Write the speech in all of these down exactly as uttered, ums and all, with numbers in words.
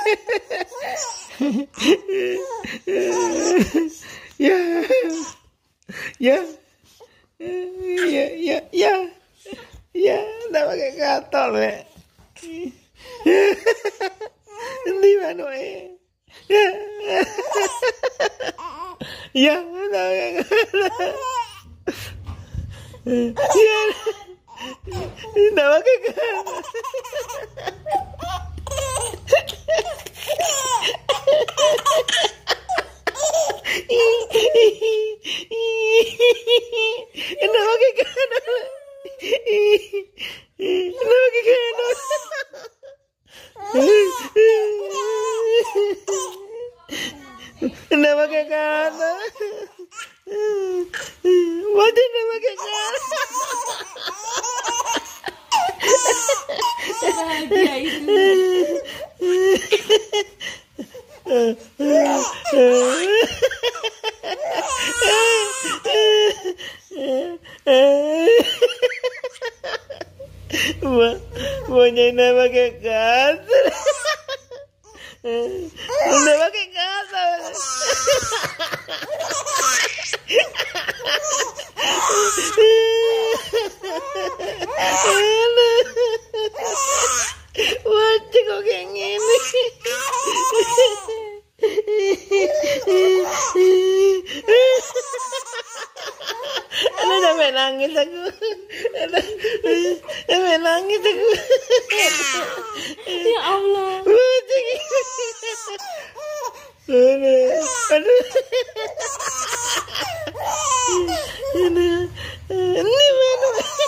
Ya, ya, ya, ya, ya, ya, udah pakai katol ya. Di mana ya? Ya, udah pakai katol. Ya, udah pakai katol. Kenapa kayak gana? Kenapa kayak gana? Kenapa kayak gana? Wajah kenapa kayak gana? Bahagia itu. Punya nama kayak kasar. Udah pakai kasar. Wajah kok kayak gini. Aduh, sampai nangis aku. Aduh, sampai nangis aku. Ya Allah. Aduh, aduh. Aduh, ini mana?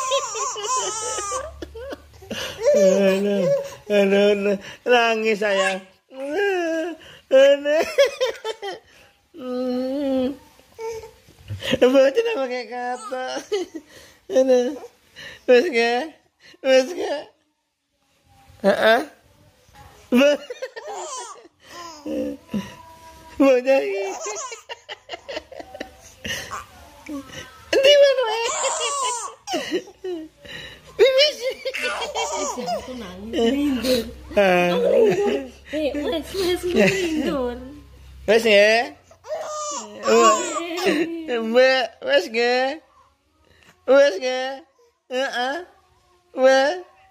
Aduh, aduh, aduh, nangis saya. Aduh. Hmm. Baca nama kayak kata. Aduh. Mas ga? Mas ga? Heeh. Baca ini. Di mana? Bibis. Aku nangis. Rindu. Eh, wes, wes, rindu. Wes ya? Mbak, wes ga? Wes ga? Heeh. Wes.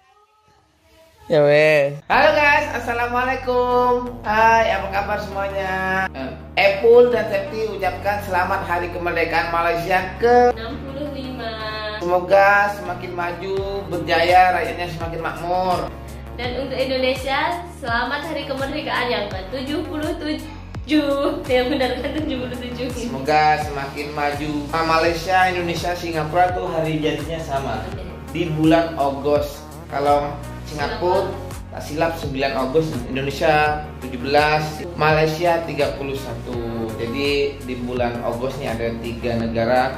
Ya wes. Halo guys, assalamualaikum. Hai, apa kabar semuanya? Epul dan Septi ucapkan selamat Hari Kemerdekaan Malaysia ke enam puluh lima. Semoga semakin maju, berjaya, rakyatnya semakin makmur. Dan untuk Indonesia, selamat Hari Kemerdekaan yang ke tujuh puluh tujuh. Yang benar kan tujuh puluh tujuh. Semoga semakin maju. Malaysia, Indonesia, Singapura tuh hari jadinya sama di bulan Agustus. Kalau Singapura tak silap sembilan Agustus, Indonesia tujuh belas, Malaysia tiga puluh satu. Jadi di bulan Agustus nih ada tiga negara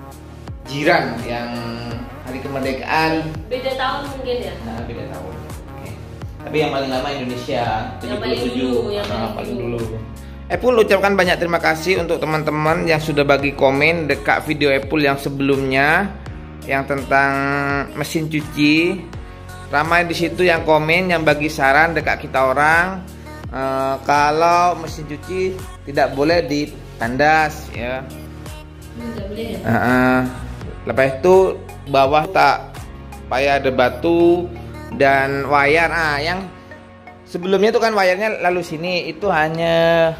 jiran yang hari kemerdekaan Beda tahun mungkin ya. nah beda tahun. Oke. Tapi yang paling lama Indonesia tujuh puluh tujuh. Yang Nah, paling paling dulu. dulu. Epul ucapkan banyak terima kasih untuk teman-teman yang sudah bagi komen dekat video Epul yang sebelumnya yang tentang mesin cuci. Ramai di situ yang komen, yang bagi saran dekat kita orang uh, kalau mesin cuci tidak boleh ditandas ya. Tidak boleh ya. Uh, uh, lepas itu bawah tak payah ada batu dan wayar. Ah, yang sebelumnya itu kan wayarnya lalu sini itu hanya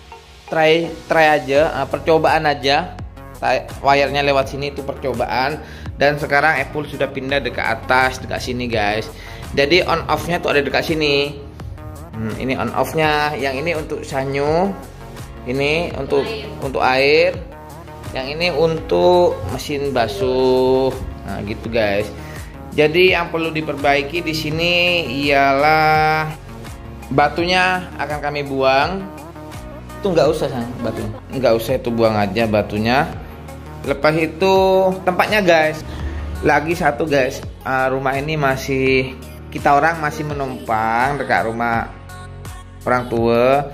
try try aja, uh, percobaan aja. Wayarnya lewat sini itu percobaan. Dan sekarang Epul sudah pindah dekat atas, dekat sini guys. Jadi on off-nya tuh ada dekat sini. Hmm, ini on off-nya. Yang ini untuk sanyu, ini untuk air. untuk air. Yang ini untuk mesin basuh. Nah, gitu guys. Jadi yang perlu diperbaiki di sini ialah batunya akan kami buang. Itu nggak usah sang batunya. Nggak usah, itu buang aja batunya. Lepas itu tempatnya guys, lagi satu guys, uh, rumah ini masih kita orang masih menumpang dekat rumah orang tua.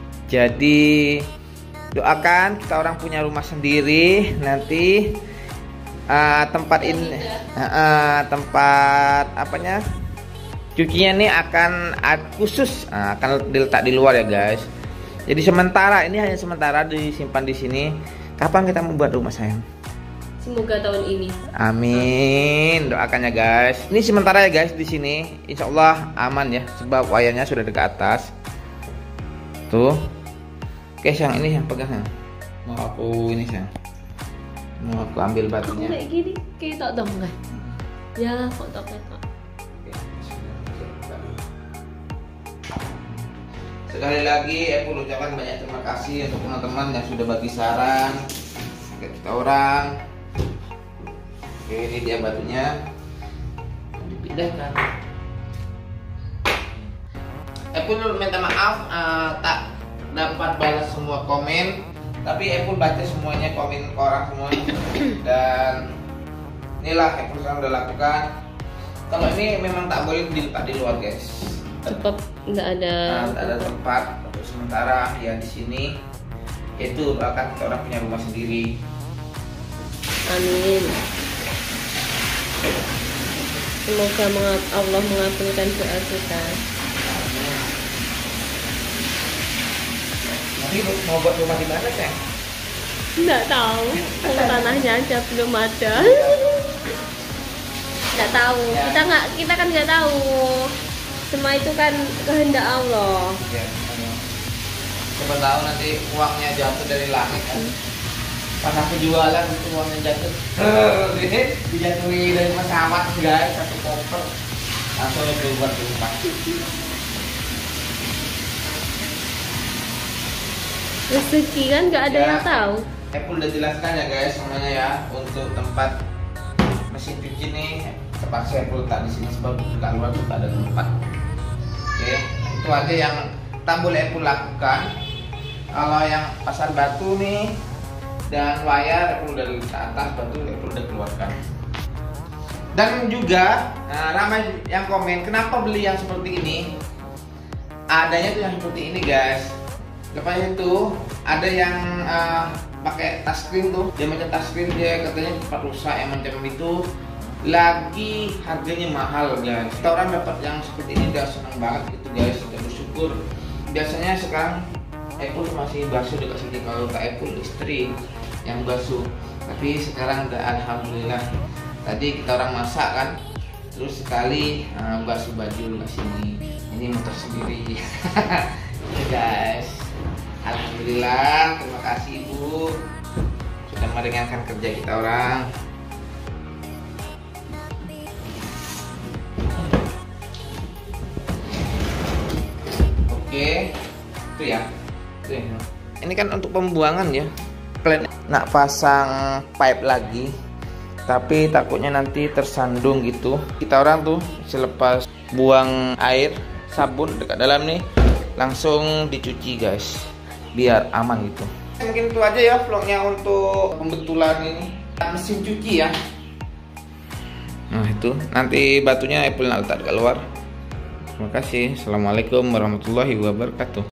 Jadi doakan kita orang punya rumah sendiri nanti. Uh, tempat ini uh, uh, tempat apanya cucinya nih akan khusus, nah, akan diletak di luar ya guys. Jadi sementara ini hanya sementara disimpan di sini. Kapan kita membuat rumah sayang? Semoga tahun ini. Amin, doakannya guys. Ini sementara ya guys di sini. Insya Allah aman ya, sebab wayarnya sudah dekat atas. Tuh. Oke, sayang ini yang pegang sayang. Mau aku ini sayang. Mau aku ambil batunya. Kayak gini, kayak tak dong kan? Ya, kok tak tak. Sekali lagi aku ucapkan banyak terima kasih untuk teman-teman yang sudah bagi saran ke kita orang. Oke, ini dia batunya. Dipindahkan. Apple minta maaf uh, tak dapat balas semua komen, tapi Apple baca semuanya, komen ke orang semua. Dan inilah Apple sekarang udah lakukan. Kalau ini memang tak boleh diletak di luar guys. Tempat nggak ada. Nah, ada tempat untuk sementara ya di sini. Itu akan kita orang punya rumah sendiri. Amin. Semoga Allah mengabulkan doa kita. Nanti mau buat rumah di mana sayang? Nggak tahu. Tanahnya aja belum ada. Nggak tahu. Ya. Kita nggak, kita kan nggak tahu. Semua itu kan kehendak Allah. Ya, siapa tahu nanti uangnya jatuh dari langit kan. Pas aku jualan itu uangnya jatuh. Eh, dijatuhi dari pesawat guys, satu koper. Langsung keluar rumah. Rezeki kan nggak ada Ya, yang tahu. Apple udah jelaskan ya guys semuanya ya, untuk tempat mesin cuci nih terpaksa Apple letak di sini sebab nggak luar tuh tak ada tempat. Oke, itu aja yang tak boleh Apple lakukan. Kalau yang pasang batu nih dan wayar Apple udah letak atas, batu Apple udah keluarkan. Dan juga nah, ramai yang komen kenapa beli yang seperti ini. Adanya tuh yang seperti ini guys. Lepas itu ada yang uh, pakai touchscreen tuh, dia macam touchscreen, dia katanya cepat rusak yang macam itu. Lagi harganya mahal guys. Kita orang dapat yang seperti ini udah senang banget gitu guys, kita bersyukur. Biasanya sekarang Apple masih basuh dekat sini kalau ke Apple istri yang basuh, tapi sekarang udah alhamdulillah. Tadi kita orang masak kan, terus sekali uh, basuh baju ke sini. Ini motor sendiri. Guys, alhamdulillah, terima kasih Ibu sudah meringankan kerja kita orang. Oke, itu ya. Itu ya. Ini kan untuk pembuangan ya. Kalian nak pasang pipe lagi, tapi takutnya nanti tersandung gitu. Kita orang tuh selepas buang air, sabun dekat dalam nih, langsung dicuci guys, biar aman gitu. Mungkin itu aja ya vlognya untuk pembetulan ini mesin cuci ya. Nah itu nanti batunya Apple letak dekat luar. Terima kasih. Assalamualaikum warahmatullahi wabarakatuh.